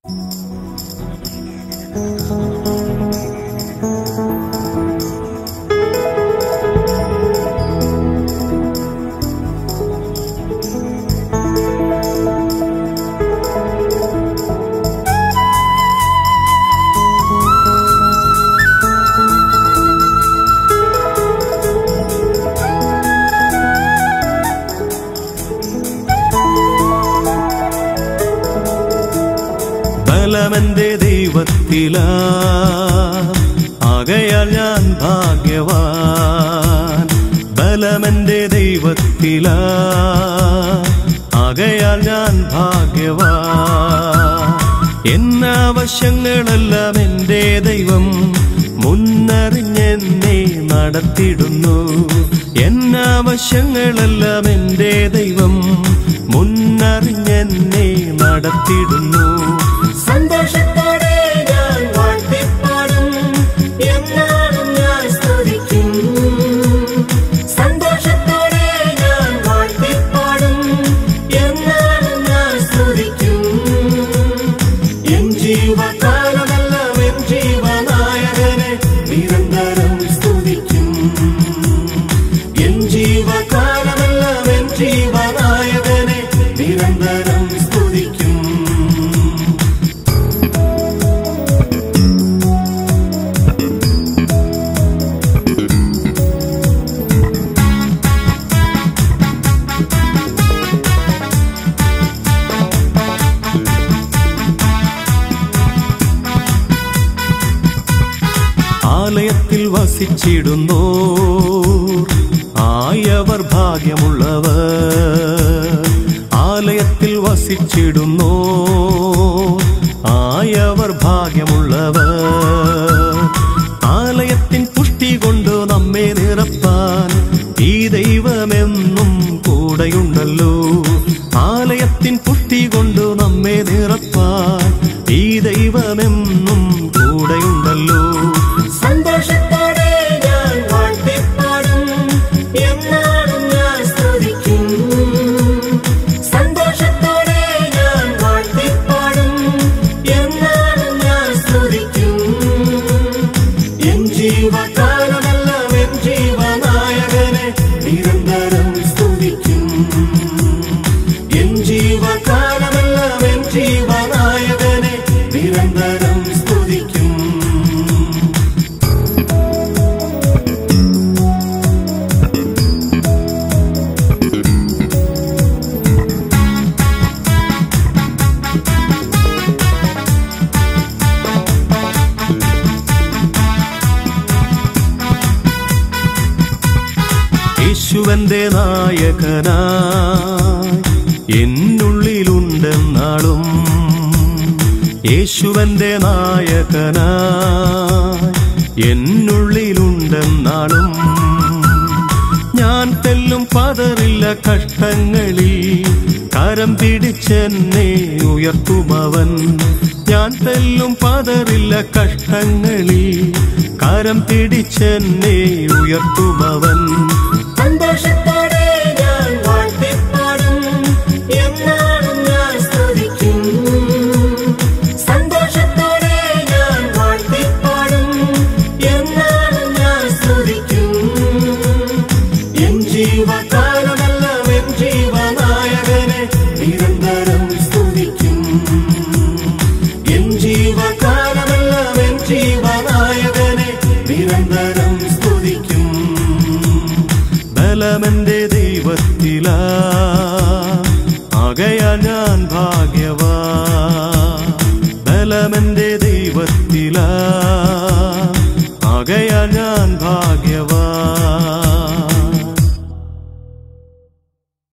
ബലമെന്റെ ദൈവത്തിലാ, ആകയാൽ ഞാൻ ഭാഗ്യവാൻ. ബലമെന്റെ ദൈവത്തിലാ, ആകയാൽ ഞാൻ ഭാഗ്യവാൻ. എന്നാവശ്യങ്ങളെല്ലാം എൻ്റെ ദൈവം മുന്നറിഞ്ഞെന്നെ നടത്തിടുന്നു. എന്നാവശ്യങ്ങളെല്ലാം എൻ്റെ ദൈവം മുന്നറിഞ്ഞെന്നെ നടത്തിടുന്നു. സന്തോഷത്തോടെ ഞാൻ വാഴ്ത്തിപ്പാടും, എന്നാലും ഞാൻ സ്തുതിക്കും. സന്തോഷത്തോടെ ഞാൻ വാഴ്ത്തിപ്പാടും, എന്നാലും ഞാൻ സ്തുതിക്കും. എൻ ജീവകാലമെല്ലാം എൻ ജീവനായകനെ നിരന്തരം സ്തുതിക്കും. എൻ ജീവകാലമെല്ലാം എൻ ജീവനായകനെ നിരന്തരം സ്തുതിക്കും. ആലയത്തിൽ വസിച്ചിടുന്നു ആയവർ ഭാഗ്യമുള്ളവർ. ആലയത്തിൽ വസിച്ചിടുന്നു ആയവർ ഭാഗ്യമുള്ളവർ. ആലയത്തിൻ പുഷ്ടി കൊണ്ട് നമ്മെ നിറപ്പാൻ ഈ ദൈവമെന്നും കൂടെയുണ്ടല്ലോ. ആലയത്തിൻ പുഷ്ടി കൊണ്ട് നമ്മെ നിറപ്പാൻ ഈ ദൈവമെന്നും കൂടെയുണ്ടല്ലോ. സന്തോഷത്തോടെ ഞാൻ വാഴ്ത്തിപ്പാടും, എന്നാലും ഞാൻ സ്തുതിക്കും. സന്തോഷത്തോടെ ഞാൻ വാഴ്ത്തിപ്പാടും, എന്നാലും ഞാൻ സ്തുതിക്കും. എൻ ജീവകാലമെല്ലാം എൻ ജീവനായകനെ നിരന്തരം സ്തുതിക്കും. എൻ ജീവകാലമെല്ലാം എൻ ജീവനായകനെ നിരന്തരം സ്തുതിക്കും. യേശുവന്റെ നായകനായി എന്നുള്ളിലുണ്ടെന്നാളും. യേശുവന്റെ നായകനായി എന്നുള്ളിലുണ്ടെന്നാളും. ഞാൻ തെല്ലും പതറില്ല കഷ്ടങ്ങളിൽ, കരം പിടിച്ചെന്നെ ഉയർത്തുമവൻ. ഞാൻ തെല്ലും പതറില്ല കഷ്ടങ്ങളിൽ, കരം പിടിച്ചെന്നെ ഉയർത്തുമവൻ. സന്തോഷത്തോടെ ഞാൻ വാഴ്ത്തിപ്പാടും, എന്നാലും ഞാൻ സ്തുതിക്കും. സന്തോഷത്തോടെ ഞാൻ വാഴ്ത്തിപ്പാടും, എന്നാലും ഞാൻ സ്തുതിക്കും. എൻ ജീവകാലമെല്ലാം എൻ ജീവനായകനെ നിരന്തരം സ്തുതിക്കും. എൻ ജീവകാലമെല്ലാം എൻ ജീവനായകനെ നിരന്തരം സ്തുതിക്കും. ബലമെന്റെ ദൈവത്തിലാ, ആകയാൽ ഞാൻ ഭാഗ്യവാൻ. ബലമെന്റെ ദൈവത്തിലാ, ആകയാൽ ഞാൻ ഭാഗ്യവാൻ.